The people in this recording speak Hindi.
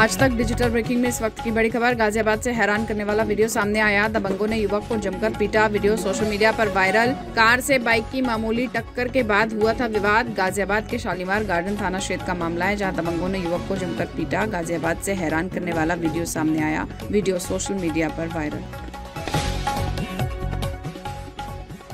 आज तक डिजिटल ब्रेकिंग में इस वक्त की बड़ी खबर। गाजियाबाद से हैरान करने वाला वीडियो सामने आया। दबंगों ने युवक को जमकर पीटा। वीडियो सोशल मीडिया पर वायरल। कार से बाइक की मामूली टक्कर के बाद हुआ था विवाद। गाजियाबाद के शालीमार गार्डन थाना क्षेत्र का मामला है, जहां दबंगों ने युवक को जमकर पीटा। गाजियाबाद से हैरान करने वाला वीडियो सामने आया। वीडियो सोशल मीडिया पर वायरल।